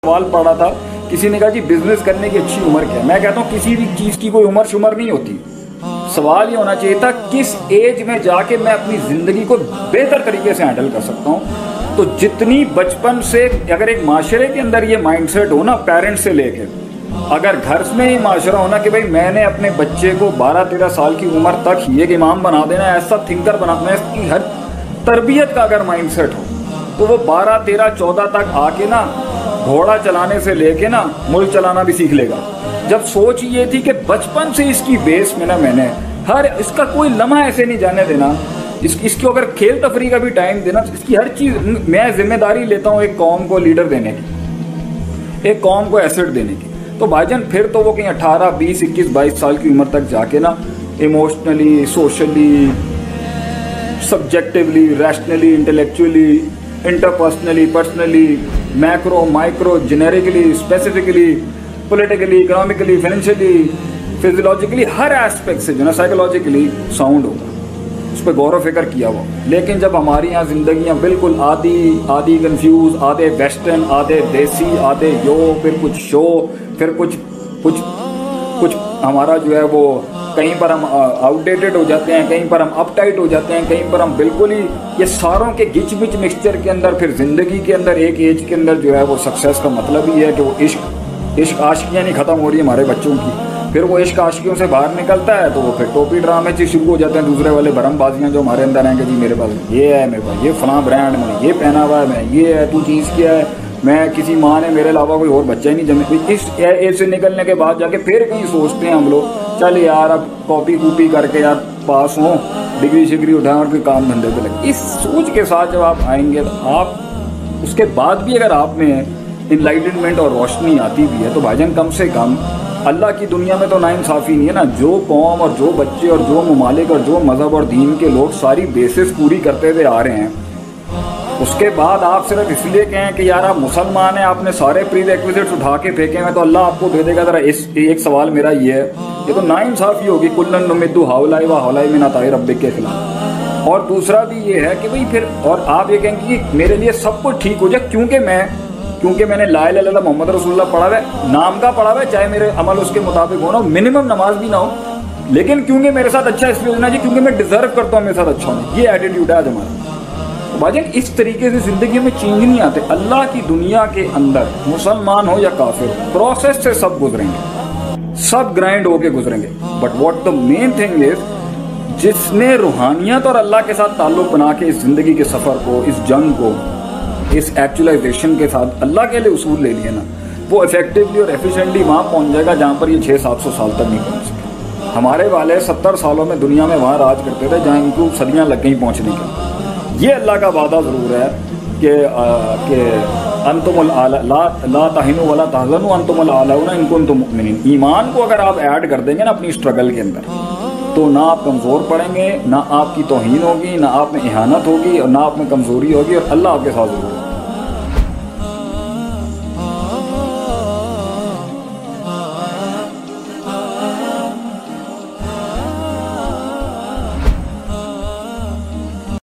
سوال پڑھا تھا، کسی نے کہا جی بزنس کرنے کی اچھی عمر کیا ہے؟ میں کہتا ہوں کسی بھی چیز کی کوئی عمر شمر نہیں ہوتی، سوال یہ ہونا چاہیے تھا کس ایج میں جا کے میں اپنی زندگی کو بہتر طریقے سے ہینڈل کر سکتا ہوں۔ تو جتنی بچپن سے اگر ایک معاشرے کے اندر یہ مائنڈ سیٹ ہو نا، پیرنٹس سے لے کے، اگر گھر میں یہ معاشرہ ہونا کہ بھائی میں نے اپنے بچے کو 12-13 سال کی عمر تک یہ امام بنا دینا، ایسا تھنکر بنا دینا، اس کی ہر تربیت کا اگر مائنڈ سیٹ ہو تو وہ 12-13-14 تک آ کے نا گھوڑا چلانے سے لے کے نا ملک چلانا بھی سیکھ لے گا۔ جب سوچ یہ تھی کہ بچپن سے اس کی بیس میں نا میں نے اس کا کوئی لمحہ ایسے نہیں جانے دینا، اس کو اگر کھیل تفریح کا بھی ٹائم دینا، اس کی ہر چیز میں ذمہ داری لیتا ہوں ایک قوم کو لیڈر دینے کی، ایک قوم کو ایسٹ دینے کی۔ تو بھائی جان پھر تو وہ کہیں 18, 20, 21, 22 سال کی عمر تک جا کے نا emotionally, socially, subjectively, rationally, intellectually, interpersonally, personally, macro, micro, generically, specifically, politically, economically, financially, physiologically, ہر ایسپیکٹ سے جو نا سائیکولوجیکلی ساؤنڈ ہوگا، اس پہ غور و فکر کیا ہوا۔ لیکن جب ہماری یہاں زندگیاں بالکل آدھی کنفیوز، آدھے ویسٹرن، آدھے دیسی، آدھے پھر کچھ شو، پھر کچھ ہمارا جو ہے وہ کہیں پر ہم آؤٹ ڈیٹڈ ہو جاتے ہیں، کہیں پر ہم اپ ٹائٹ ہو جاتے ہیں، کہیں پر ہم بالکل ہی یہ ساروں کے گچ بچ مکسچر کے اندر پھر زندگی کے اندر ایک ایج کے اندر جو ہے وہ سکسیس کا مطلب ہی ہے کہ وہ عشق عاشقیاں نہیں ختم ہو رہی ہمارے بچوں کی، پھر وہ عشق عاشقیوں سے باہر نکلتا ہے تو وہ پھر ٹوپی ڈرامے سے شروع ہو جاتے ہیں، دوسرے والے بھرم بازیاں جو ہمارے اندر ہیں کہ جی میرے پاس یہ ہے، میرے پاس یہ فلاں برانڈ، میں نے یہ پہنا ہوا ہے، میں یہ ہے، تو چیز کیا ہے، میں کسی ماں نے میرے علاوہ کوئی اور بچہ ہی نہیں جمے۔ اس ایج سے نکلنے کے بعد جا کے پھر کہیں سوچتے ہیں ہم لوگ چل یار اب کاپی کر کے یار پاس ہوں، ڈگری شگری اٹھائیں اور کوئی کام دھندے پہ لگے۔ اس سوچ کے ساتھ جب آپ آئیں گے تو آپ اس کے بعد بھی اگر آپ میں انلائٹنمنٹ اور روشنی آتی بھی ہے تو بھائی جان کم سے کم اللہ کی دنیا میں تو ناانصافی نہیں ہے نا، جو قوم اور جو بچے اور جو ممالک اور جو مذہب اور دین کے لوگ ساری بیسس پوری کرتے ہوئے آ رہے ہیں، اس کے بعد آپ صرف اس لیے کہیں کہ یار آپ مسلمان ہیں، آپ نے سارے پری ریکویزٹس اٹھا کے پھینکے ہیں تو اللہ آپ کو دے دے گا۔ ذرا ایک سوال میرا یہ ہے، یہ تو ناانصافی ہوگی، کلن نمد ہؤلاء و ہؤلاء من عطاء ربک کے خلاف۔ اور دوسرا بھی یہ ہے کہ بھئی پھر اور آپ یہ کہیں کہ میرے لیے سب کچھ ٹھیک ہو جائے کیونکہ میں نے لا الہ الا اللہ محمد رسول اللہ پڑھا ہوا ہے، نام کا پڑھا ہوا ہے، چاہے میرے عمل اس کے مطابق ہونا، منیمم نماز بھی نہ ہو، لیکن کیونکہ میرے ساتھ اچھا اس لیے ہونا چاہیے کیونکہ میں ڈیزرو کرتا ہوں میرے ساتھ اچھا ہونا، یہ ایٹیٹیوڈ ہے آج ہمارا۔ بھائی اس طریقے سے زندگی میں چینج نہیں آتے۔ اللہ کی دنیا کے اندر مسلمان ہو یا کافر ہو، پروسیس سے سب گزریں گے، سب گرائنڈ ہو کے گزریں گے، but what the main thing is جس نے روحانیت اور اللہ کے ساتھ تعلق بنا کے اس زندگی کے سفر کو، اس جنگ کو، اس ایکچولائزیشن کے ساتھ اللہ کے لیے اصول لے لیے نا، وہ افیکٹولی اور ایفیشینٹلی وہاں پہنچ جائے گا جہاں پر یہ 600-700 سال تک نہیں پہنچ سکے۔ ہمارے والے 70 سالوں میں دنیا میں وہاں راج کرتے تھے جہاں ان کو صدیاں لگ گئیں پہنچنے کے۔ یہ اللہ کا وعدہ ضرور ہے کہ انتم لا تہنوا ولا تحزنوا انتم الاعلون ان کنتم مؤمنین۔ ایمان کو اگر آپ ایڈ کر دیں گے نا اپنی اسٹرگل کے اندر تو نہ آپ کمزور پڑیں گے، نہ آپ کی توہین ہوگی، نہ آپ میں اہانت ہوگی، اور نہ آپ میں کمزوری ہوگی، اور اللہ آپ کے ساتھ ضرور ہوگا۔